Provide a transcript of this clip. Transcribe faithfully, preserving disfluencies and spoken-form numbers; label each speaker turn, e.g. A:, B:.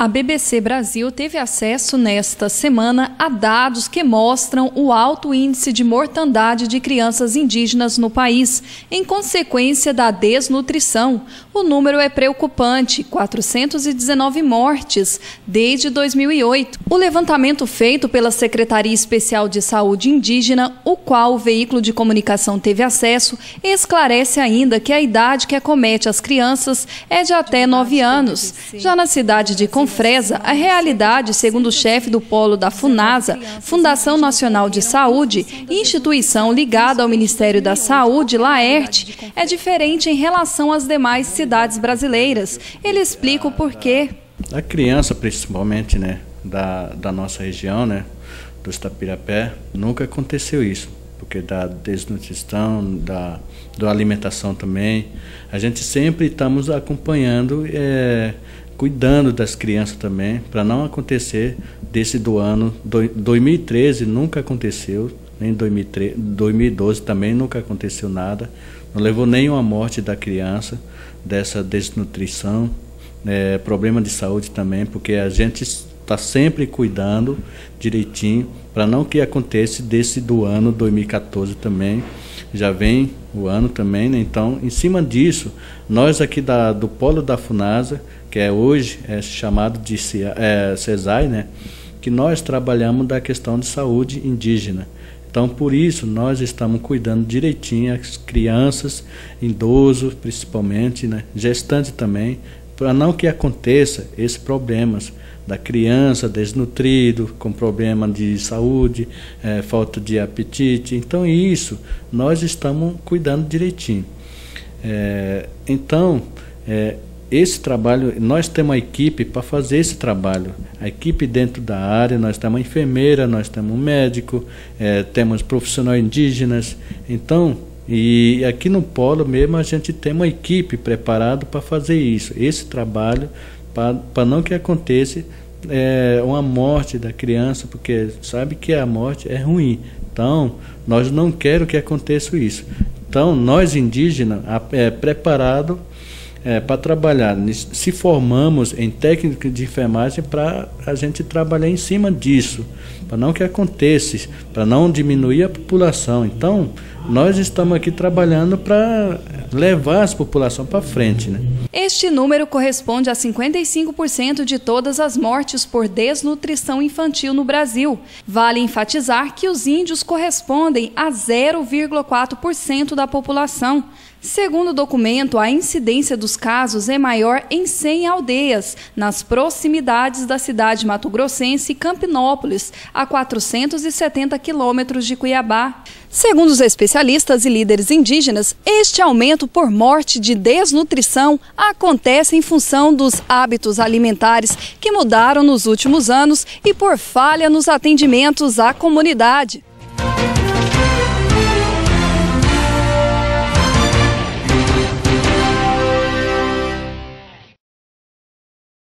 A: A B B C Brasil teve acesso nesta semana a dados que mostram o alto índice de mortandade de crianças indígenas no país, em consequência da desnutrição. O número é preocupante, quatrocentas e dezenove mortes desde dois mil e oito. O levantamento feito pela Secretaria Especial de Saúde Indígena, o qual o veículo de comunicação teve acesso, esclarece ainda que a idade que acomete as crianças é de até nove anos. Já na cidade de Confresa, a realidade, segundo o chefe do polo da FUNASA, Fundação Nacional de Saúde, instituição ligada ao Ministério da Saúde, Laerte, é diferente em relação às demais cidades brasileiras. Ele explica o porquê.
B: A criança, principalmente, né, da, da nossa região, né, do Tapirapé, nunca aconteceu isso, porque da desnutrição, da, da alimentação também, a gente sempre estamos acompanhando, é, cuidando das crianças também, para não acontecer desse do ano dois mil e treze, nunca aconteceu, nem dois mil e doze também nunca aconteceu nada, não levou nenhuma morte da criança dessa desnutrição, é, problema de saúde também, porque a gente está sempre cuidando direitinho para não que aconteça desse do ano dois mil e quatorze também, já vem o ano também, né? Então, em cima disso, nós aqui da, do polo da FUNASA, que é hoje é chamado de é, CESAI, né? Que nós trabalhamos da questão de saúde indígena. Então, por isso, nós estamos cuidando direitinho as crianças, idosos principalmente, né? Gestantes também, para não que aconteça esses problemas da criança desnutrido, com problema de saúde, é, falta de apetite. Então, isso nós estamos cuidando direitinho. É, então, é, esse trabalho, nós temos uma equipe para fazer esse trabalho. A equipe dentro da área, nós temos uma enfermeira, nós temos um médico, é, temos profissionais indígenas. Então, e aqui no polo mesmo a gente tem uma equipe preparada para fazer isso, esse trabalho, para não que aconteça é, uma morte da criança, porque sabe que a morte é ruim. Então, nós não queremos que aconteça isso. Então, nós indígenas, é, preparados é, para trabalhar, se formamos em técnica de enfermagem para a gente trabalhar em cima disso, para não que aconteça, para não diminuir a população. Então, nós estamos aqui trabalhando para levar a população para frente, né?
A: Este número corresponde a cinquenta e cinco por cento de todas as mortes por desnutrição infantil no Brasil. Vale enfatizar que os índios correspondem a zero vírgula quatro por cento da população. Segundo o documento, a incidência dos casos é maior em cem aldeias, nas proximidades da cidade mato-grossense Campinópolis, a quatrocentos e setenta quilômetros de Cuiabá. Segundo os especialistas e líderes indígenas, este aumento por morte de desnutrição acontece em função dos hábitos alimentares que mudaram nos últimos anos e por falha nos atendimentos à comunidade.